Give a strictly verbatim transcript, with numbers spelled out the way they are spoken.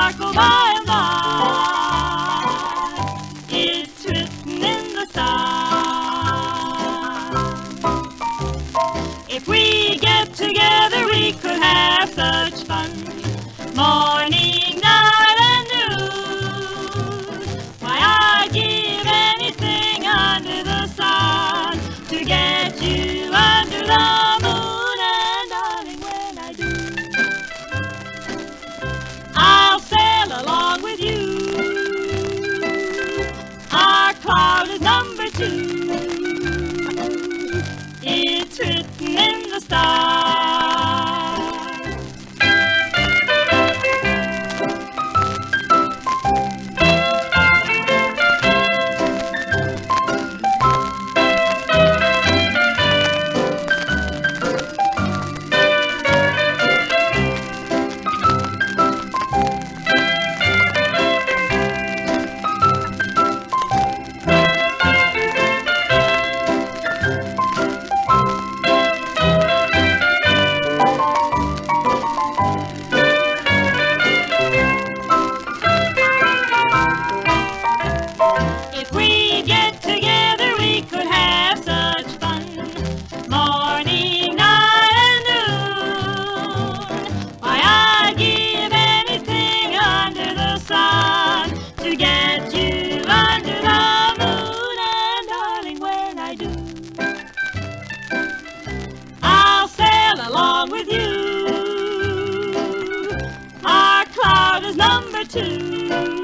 sparkle by and by. It's written in the stars. If we get together, we could have such fun. Morning, night, and noon. Why, I'd give anything under the sun to get you under the moon. And darling, when I do, I'll sail along with you. Our cloud is number two. It's written in the stars. With you, our cloud is number two.